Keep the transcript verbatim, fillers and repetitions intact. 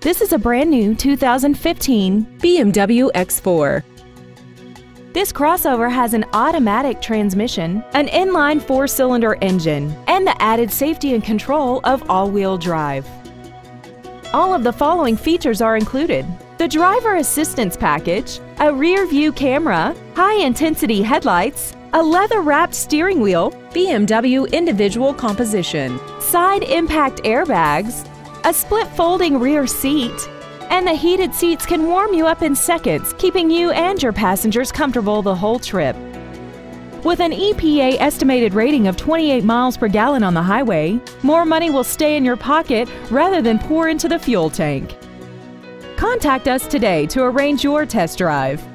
This is a brand new two thousand fifteen B M W X four. This crossover has an automatic transmission, an inline four-cylinder engine, and the added safety and control of all-wheel drive. All of the following features are included: the driver assistance package, a rear-view camera, high-intensity headlights, a leather-wrapped steering wheel, B M W individual composition, side impact airbags, a split folding rear seat, and the heated seats can warm you up in seconds, keeping you and your passengers comfortable the whole trip. With an E P A estimated rating of twenty-eight miles per gallon on the highway, more money will stay in your pocket rather than pour into the fuel tank. Contact us today to arrange your test drive.